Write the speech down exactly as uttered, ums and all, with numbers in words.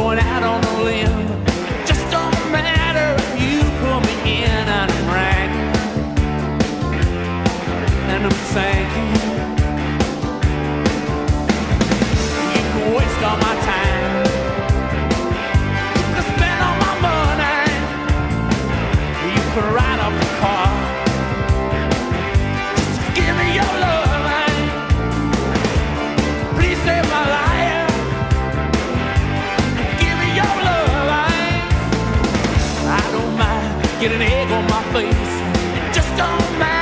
going out on a limb. It just don't matter if you pull me in. I'm bragging and I'm thanking. You can waste all my time, you can spend all my money, you can ride off the car. Just give me your love, man. Please save my life. Give me your love, man. I don't mind getting egg on my face. It just don't matter.